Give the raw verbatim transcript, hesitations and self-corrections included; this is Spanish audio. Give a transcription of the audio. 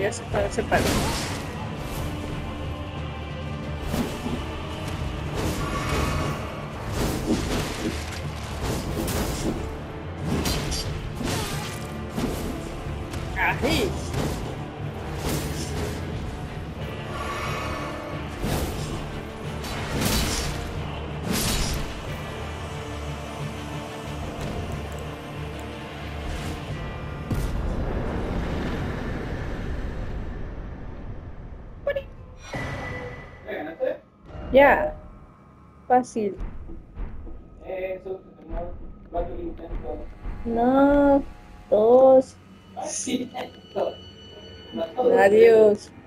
ya se paró, se paró. Ahí. ¿Me ganaste? Ya, fácil. Eso, te tomó cuatro intentos. No, dos. Así, esto. No, todo. Adiós.